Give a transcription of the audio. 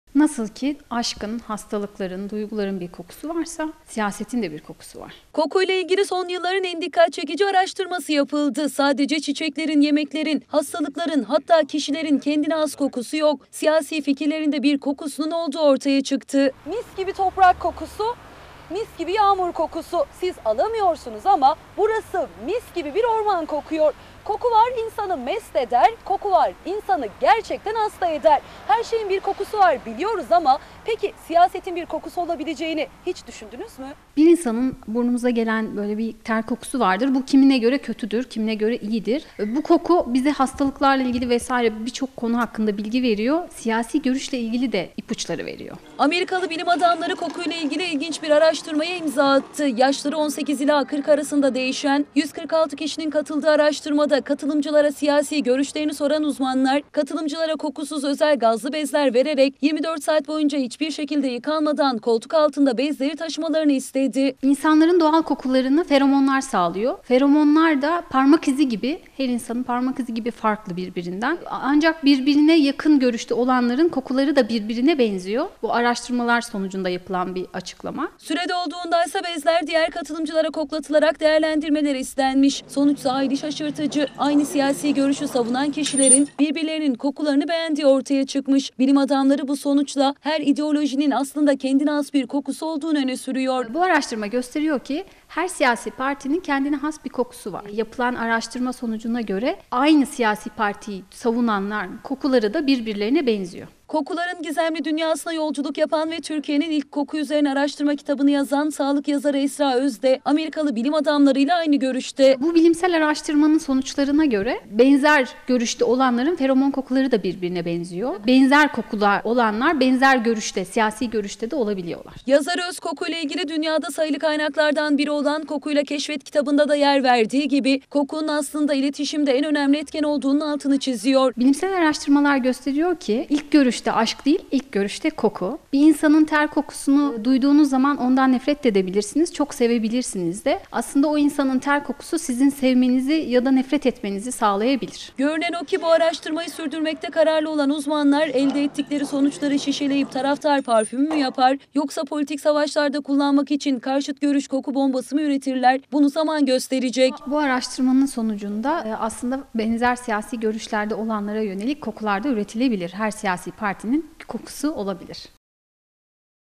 Nasıl ki aşkın, hastalıkların, duyguların bir kokusu varsa siyasetin de bir kokusu var. Kokuyla ilgili son yılların en dikkat çekici araştırması yapıldı. Sadece çiçeklerin, yemeklerin, hastalıkların, hatta kişilerin kendine has kokusu yok. Siyasi fikirlerinde bir kokusunun olduğu ortaya çıktı. Mis gibi toprak kokusu, mis gibi yağmur kokusu. Siz alamıyorsunuz ama burası mis gibi bir orman kokuyor. Koku var insanı mest eder, koku var insanı gerçekten hasta eder. Her şeyin bir kokusu var biliyoruz ama peki siyasetin bir kokusu olabileceğini hiç düşündünüz mü? Bir insanın burnumuza gelen böyle bir ter kokusu vardır. Bu kimine göre kötüdür, kimine göre iyidir. Bu koku bize hastalıklarla ilgili vesaire birçok konu hakkında bilgi veriyor. Siyasi görüşle ilgili de ipuçları veriyor. Amerikalı bilim adamları kokuyla ilgili ilginç bir araştırmaya imza attı. Yaşları 18 ila 40 arasında değişen 146 kişinin katıldığı araştırmada katılımcılara siyasi görüşlerini soran uzmanlar, katılımcılara kokusuz özel gazlı bezler vererek 24 saat boyunca hiçbir şekilde yıkanmadan koltuk altında bezleri taşımalarını istedi. İnsanların doğal kokularını feromonlar sağlıyor. Feromonlar da parmak izi gibi, her insanın parmak izi gibi farklı birbirinden. Ancak birbirine yakın görüşte olanların kokuları da birbirine benziyor. Bu araştırmalar sonucunda yapılan bir açıklama. Sürede olduğundaysa bezler diğer katılımcılara koklatılarak değerlendirmeleri istenmiş. Sonuçsa hayli şaşırtıcı. Aynı siyasi görüşü savunan kişilerin birbirlerinin kokularını beğendiği ortaya çıkmış. Bilim adamları bu sonuçla her ideolojinin aslında kendine has bir kokusu olduğunu öne sürüyor. Bu araştırma gösteriyor ki her siyasi partinin kendine has bir kokusu var. Yapılan araştırma sonucuna göre aynı siyasi partiyi savunanların kokuları da birbirlerine benziyor. Kokuların gizemli dünyasına yolculuk yapan ve Türkiye'nin ilk koku üzerine araştırma kitabını yazan sağlık yazarı Esra Özde, Amerikalı bilim adamlarıyla aynı görüşte. Bu bilimsel araştırmanın sonuçlarına göre benzer görüşte olanların feromon kokuları da birbirine benziyor. Benzer kokular olanlar benzer görüşte, siyasi görüşte de olabiliyorlar. Yazar Öz kokuyla ilgili dünyada sayılı kaynaklardan biri olan Kokuyla Keşfet kitabında da yer verdiği gibi kokunun aslında iletişimde en önemli etken olduğunun altını çiziyor. Bilimsel araştırmalar gösteriyor ki ilk görüşte aşk değil, ilk görüşte koku. Bir insanın ter kokusunu duyduğunuz zaman ondan nefret edebilirsiniz, çok sevebilirsiniz de. Aslında o insanın ter kokusu sizin sevmenizi ya da nefret etmenizi sağlayabilir. Görünen o ki bu araştırmayı sürdürmekte kararlı olan uzmanlar elde ettikleri sonuçları şişeleyip taraftar parfümü mü yapar yoksa politik savaşlarda kullanmak için karşıt görüş koku bombası mı üretirler? Bunu zaman gösterecek. Bu araştırmanın sonucunda aslında benzer siyasi görüşlerde olanlara yönelik kokular da üretilebilir. Her siyasi partinin kokusu olabilir.